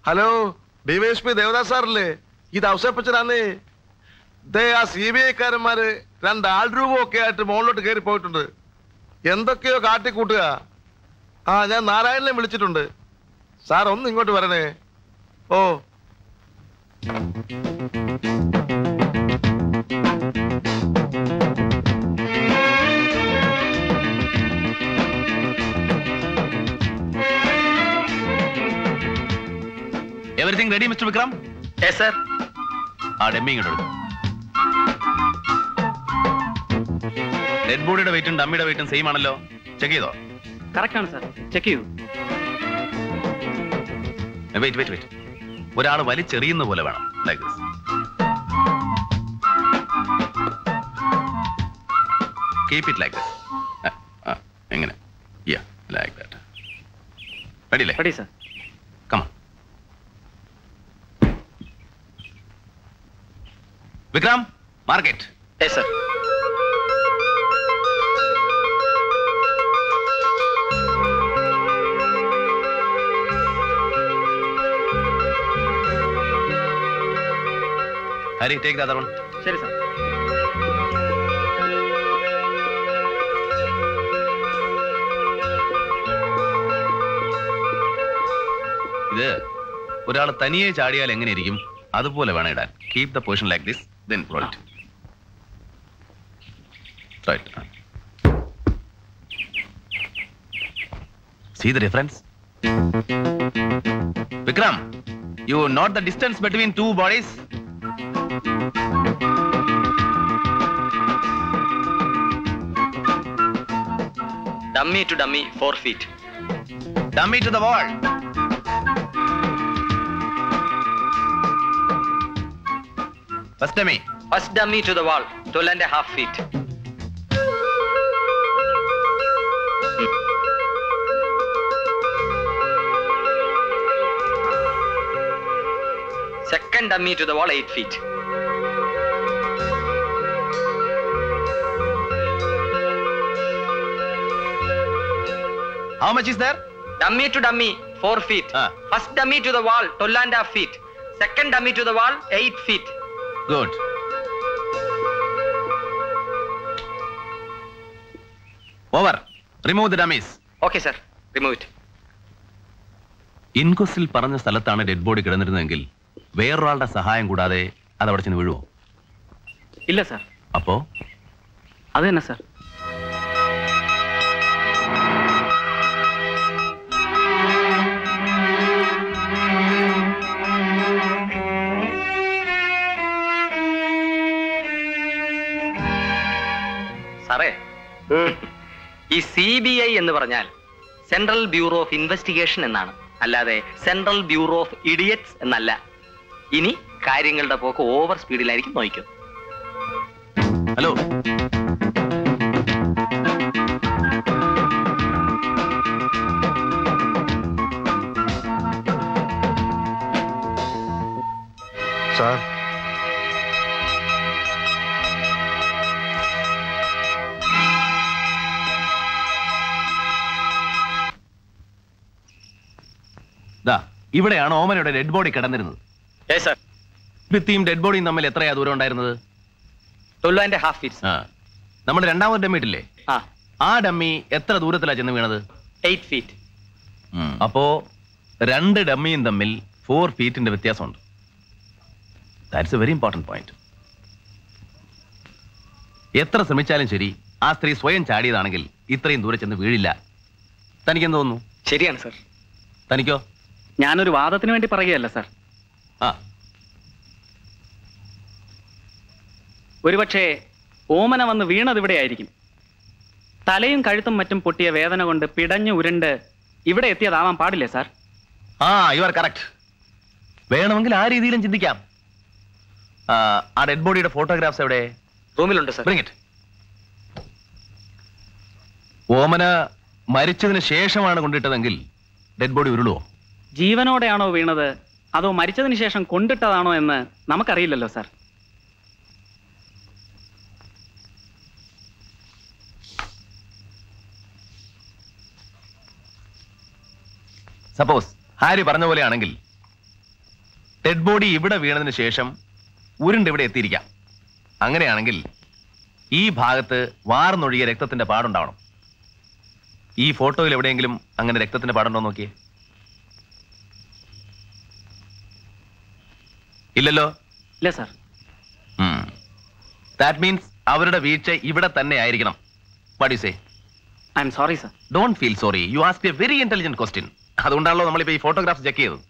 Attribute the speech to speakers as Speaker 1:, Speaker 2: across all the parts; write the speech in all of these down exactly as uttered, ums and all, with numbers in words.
Speaker 1: Hello, DYSP Devdas സാറല്ലേ? ഇത് ഔസേപ്പച്ചനാന്നേ. ദേ ആ സി ബി ഐക്കാരന്മാര് രണ്ട് ആൾ രൂപമൊക്കെ ആയിട്ട് മുകളിലോട്ട് കയറി പോയിട്ടുണ്ട്. എന്തൊക്കെയോ കാട്ടിക്കൂട്ടുക. ആ ഞാൻ നാരായണനെ വിളിച്ചിട്ടുണ്ട്. സാർ ഒന്ന് ഇങ്ങോട്ട് വരണേ. ഓ
Speaker 2: Everything ready, Mister Vikram?
Speaker 3: Yes, sir.
Speaker 2: ആ ഡമ്മി ഇങ്ങോട്ട് എടുക്കും. ഡെഡ് ബോഡിയുടെ വെയിറ്റും ഡമ്മിയുടെ വെയിറ്റും സെയിം ആണല്ലോ. ചെക്ക് ചെയ്തോ?
Speaker 3: കറക്റ്റ് ആണ് സർ. ചെക്ക് ചെയ്യൂ.
Speaker 2: വെയിറ്റ് വെയിറ്റ് വെയിറ്റ് ഒരാൾ വലിച്ചെറിയുന്ന പോലെ വേണം. Like this. Keep it like this. എങ്ങനെ? Yeah like that. റെഡി അല്ലേ?
Speaker 3: Ready sir.
Speaker 2: Come on. Vikram, market.
Speaker 3: Yes, sir.
Speaker 2: Harry, take the other one.
Speaker 3: Sure, sir.
Speaker 2: ഇത് ഒരാൾ തനിയെ ചാടിയാൽ എങ്ങനെയിരിക്കും അതുപോലെ വേണം ഇടാൻ. Keep the position like this. Then roll it. Right. See the difference? Vikram, you note the distance between two bodies?
Speaker 3: Dummy to dummy, four feet.
Speaker 2: Dummy to the wall. First dummy.
Speaker 3: First dummy to the wall, twelve and a half feet. Hmm. Second dummy to the wall, eight feet.
Speaker 2: How much is there?
Speaker 3: Dummy to dummy, four feet.
Speaker 2: Ah.
Speaker 3: First dummy to the wall, twelve and a half feet. Second dummy to the wall, eight feet.
Speaker 2: Good. Over. Remove the dummies.
Speaker 3: Okay, sir. Remove it.
Speaker 2: ഇൻക്വസ്റ്റിൽ പറഞ്ഞ സ്ഥലത്താണ് dead body കിടന്നിരുന്നതെങ്കിൽ വേറൊരാളുടെ സഹായം കൂടാതെ അത് അവിടെ ചെന്ന് വീഴുവോ?
Speaker 3: ഇല്ല sir.
Speaker 2: അപ്പോ
Speaker 3: അത് തന്നെ സർ. സാറേ, ഈ സി ബി ഐ എന്ന് പറഞ്ഞാൽ സെൻട്രൽ ബ്യൂറോ ഓഫ് ഇൻവെസ്റ്റിഗേഷൻ എന്നാണ്, അല്ലാതെ സെൻട്രൽ ബ്യൂറോ ഓഫ് ഇഡിയറ്റ്സ് എന്നല്ല. ഇനി കാര്യങ്ങളുടെ പോക്ക് ഓവർ സ്പീഡിലായിരിക്കും നോക്കും.
Speaker 2: ഹലോ,
Speaker 1: സാർ
Speaker 2: ഇവിടെയാണ് ഓമനയുടെ ഡെഡ് ബോഡി കിടന്നിരുന്നത്. ഭിത്തിയും ഡെഡ് ബോഡിയും തമ്മിൽ എത്രയാ ദൂരം ഉണ്ടായിരുന്നത്? നമ്മൾ രണ്ടാമത് ഡമ്മി ഇട്ടില്ലേ, ആ ഡമ്മി എത്ര ദൂരത്തിലാ ചെന്ന് വീണത്?
Speaker 3: Eight feet.
Speaker 2: അപ്പോ രണ്ട് ഡമ്മിയും തമ്മിൽ ഫോർ ഫീറ്റിന്റെ വ്യത്യാസമുണ്ട്. That's a very important point. എത്ര ശ്രമിച്ചാലും ശരി, ആ സ്ത്രീ സ്വയം ചാടിയതാണെങ്കിൽ ഇത്രയും ദൂരെ ചെന്ന് വീഴില്ല. തനിക്കെന്ത് തോന്നുന്നു?
Speaker 3: ശരിയാണ് സർ.
Speaker 2: തനിക്കോ?
Speaker 3: ഞാനൊരു വാദത്തിന് വേണ്ടി പറയുകയല്ല സർ.
Speaker 2: ആ,
Speaker 3: ഒരുപക്ഷെ ഓമന വന്ന് വീണത് ഇവിടെയായിരിക്കും. തലയും കഴുത്തും മറ്റും പൊട്ടിയ വേദന കൊണ്ട് പിടഞ്ഞു ഉരുണ്ട് ഇവിടെ എത്തിയതാവാൻ പാടില്ലേ സാർ?
Speaker 2: ആ, യു ആർ കറക്റ്റ്. വേണമെങ്കിൽ ആ രീതിയിലും ചിന്തിക്കാം. ആ ഡെഡ് ബോഡിയുടെ ഫോട്ടോഗ്രാഫ്സ് എവിടെ?
Speaker 3: റൂമിലുണ്ട് സർ.
Speaker 2: Bring it. ഓമന മരിച്ചതിന് ശേഷമാണ് കൊണ്ടിട്ടതെങ്കിൽ ഡെഡ് ബോഡി ഉരുളുവോ?
Speaker 3: ജീവനോടെയാണോ വീണത് അതോ മരിച്ചതിന് ശേഷം കൊണ്ടിട്ടതാണോ എന്ന് നമുക്കറിയില്ലല്ലോ സാർ.
Speaker 2: സപ്പോസ് ഹാരി പറഞ്ഞ പോലെയാണെങ്കിൽ ഡെഡ് ബോഡി ഇവിടെ വീണതിന് ശേഷം ഉരുണ്ട് ഇവിടെ എത്തിയിരിക്കാം. അങ്ങനെയാണെങ്കിൽ ഈ ഭാഗത്ത് വാർന്നൊഴിയ രക്തത്തിന്റെ പാടുണ്ടാവണം. ഈ ഫോട്ടോയിൽ എവിടെയെങ്കിലും അങ്ങനെ രക്തത്തിന്റെ പാടുണ്ടോ നോക്കിയേ. ഇല്ലല്ലോ.
Speaker 3: ഇല്ല സാർ.
Speaker 2: ദാറ്റ് മീൻസ് അവരുടെ വീഴ്ച ഇവിടെ തന്നെ ആയിരിക്കണം. What you say?
Speaker 3: I'm sorry sir.
Speaker 2: Don't feel sorry. You ask a very intelligent question. അതുകൊണ്ടാണല്ലോ നമ്മളിപ്പോ ഈ ഫോട്ടോഗ്രാഫ്സ് ചെക്ക് ചെയ്തത്.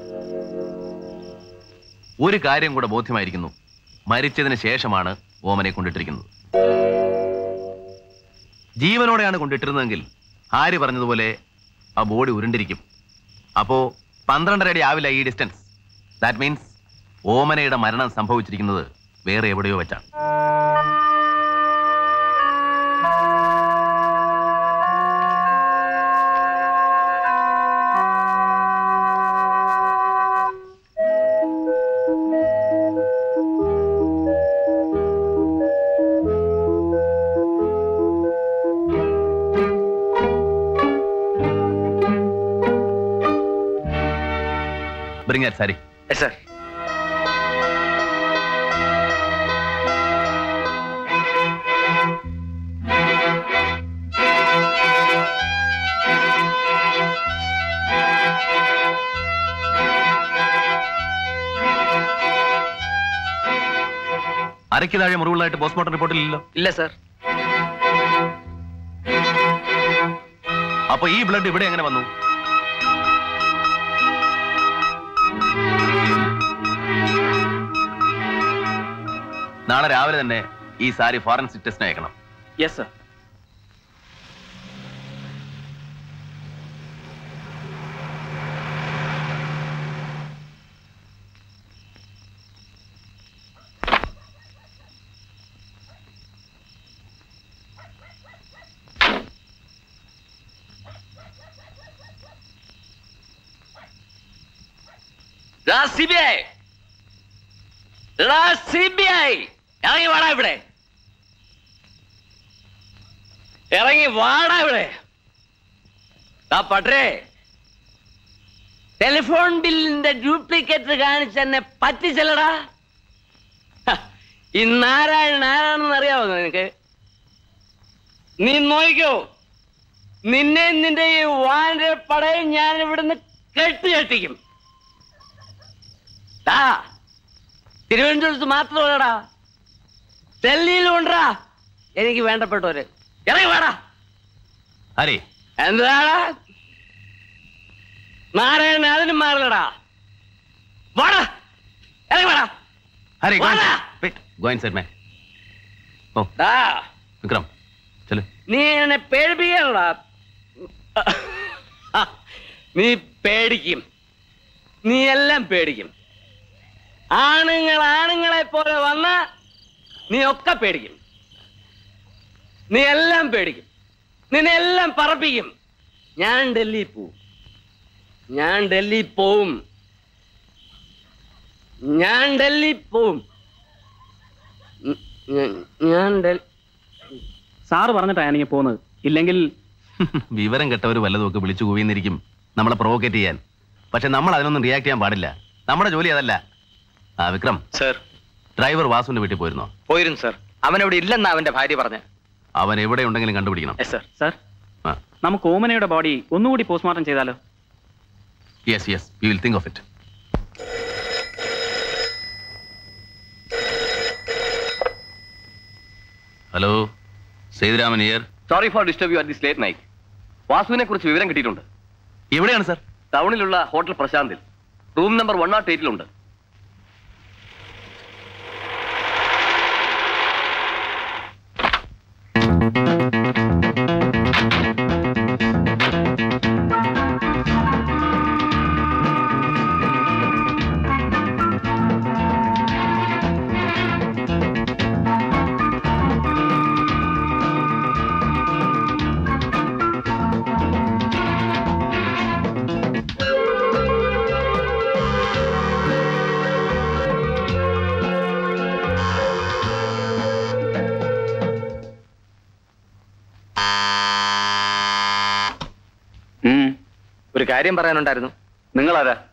Speaker 2: ഒരു കാര്യം കൂടെ ബോധ്യമായിരിക്കുന്നു, മരിച്ചതിന് ശേഷമാണ് ഓമനെ കൊണ്ടിട്ടിരിക്കുന്നത്. ജീവനോടെയാണ് കൊണ്ടിട്ടിരുന്നതെങ്കിൽ ആര് പറഞ്ഞതുപോലെ ആ ബോഡി ഉരുണ്ടിരിക്കും. അപ്പോ പന്ത്രണ്ടര അടി ആവില്ല ഈ ഡിസ്റ്റൻസ്. ദാറ്റ് മീൻസ് ഓമനയുടെ മരണം സംഭവിച്ചിരിക്കുന്നത് വേറെ എവിടെയോ വെച്ചാണ്. Bring that sari.
Speaker 3: Yes, sir.
Speaker 2: അരയ്ക്ക് താഴെ മുറിവുകളായിട്ട് പോസ്റ്റ്മോർട്ടം റിപ്പോർട്ടിലില്ലല്ലോ.
Speaker 3: ഇല്ല സർ.
Speaker 2: അപ്പൊ ഈ ബ്ലഡ് ഇവിടെ എങ്ങനെ വന്നു? നാളെ രാവിലെ തന്നെ ഈ സാരി ഫോറൻസിക് ടെസ്റ്റിന് അയക്കണം.
Speaker 3: Yes sir. C B I C B I ഇറങ്ങി വാടാ ഇവിടെ, ഇറങ്ങി വാടാ ഇവിടെ. പട്ടേ, ടെലിഫോൺ ബില്ലിന്റെ ഡ്യൂപ്ലിക്കേറ്റ് കാണിച്ച് എന്നെ പറ്റിച്ചല്ലടാ. ഈ നാരായണൻ ആരാണെന്ന് അറിയാവോ നിനക്ക്? നീ നോക്കിക്കോ, നിന്നെ നിന്റെ ഈ വാന്റെ പടയും ഞാൻ ഇവിടുന്ന് കെട്ടിയെട്ടിക്കും. തിരുവനന്തപുരത്ത് മാത്രമല്ലടാ, ഡൽഹിയിലും ഉണ്ടാ എനിക്ക് വേണ്ടപ്പെട്ടവര്. ഇറങ്ങി വേടാ.
Speaker 2: അരേ
Speaker 3: എന്താടാ നാരായണൻ അതിനും മാറില്ലടാ. വാടാ, ഇറങ്ങി വേടാ.
Speaker 2: അരേ ഗോ ഇൻസൈഡ് മാൻ. ഓ വിക്രം ചലോ.
Speaker 3: നീ എന്നെ പേടിപ്പിക്കണടാ. നീ പേടിക്കും, നീ എല്ലാം പേടിക്കും. ആണുങ്ങൾ ആണുങ്ങളെ പോലെ വന്ന നീ ഒക്കെ പേടിക്കും, നീ എല്ലാം പേടിക്കും, നിന്നെ എല്ലാം പറപ്പിക്കും. ഞാൻ ഡൽഹി പോവും, ഞാൻ ഡൽഹി പോവും, ഞാൻ ഡൽഹി പോവും, ഞാൻ ഡൽഹി.
Speaker 4: സാറ് പറഞ്ഞിട്ടാണ് എനിക്ക് പോകുന്നത്. ഇല്ലെങ്കിൽ
Speaker 2: വിവരം കെട്ടവർ വല്ലതുമൊക്കെ വിളിച്ചു കൂവിന്നിരിക്കും നമ്മളെ പ്രൊവോക്കേറ്റ് ചെയ്യാൻ. പക്ഷെ നമ്മൾ അതിനൊന്നും റിയാക്ട് ചെയ്യാൻ പാടില്ല. നമ്മുടെ ജോലി അതല്ല. ആ വിക്രം
Speaker 3: സർ,
Speaker 2: ഡ്രൈവർ വാസുവിന്റെ വീട്ടിൽ പോയിരുന്നോ?
Speaker 3: പോയിരുന്നു സർ. അവൻ അവിടെ ഇല്ലെന്നാ അവന്റെ ഭാര്യ പറഞ്ഞ.
Speaker 2: അവൻ എവിടെ ഉണ്ടെങ്കിലും കണ്ടുപിടിക്കണം.
Speaker 4: സാർ, നമുക്ക് ഓമനയുടെ ബോഡി ഒന്നുകൂടി പോസ്റ്റ്മോർട്ടം ചെയ്താലോ?
Speaker 2: Yes yes, we will think of it. Hello, Sethuraman here.
Speaker 5: Sorry for disturb you at this late night. വാസുവിനെ കുറിച്ച് വിവരം കിട്ടിയിട്ടുണ്ട്.
Speaker 2: എവിടെയാണ് സർ?
Speaker 5: ടൗണിലുള്ള ഹോട്ടൽ പ്രശാന്തിൽ റൂം നമ്പർ വൺ നോട്ട് എയ്റ്റിലുണ്ട്.
Speaker 3: ഒരു കാര്യം പറയാനുണ്ടായിരുന്നു.
Speaker 5: നിങ്ങളാരാ?